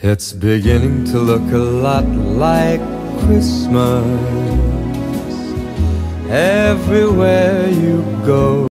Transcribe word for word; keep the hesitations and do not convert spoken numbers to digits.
It's beginning to look a lot like Christmas everywhere you go.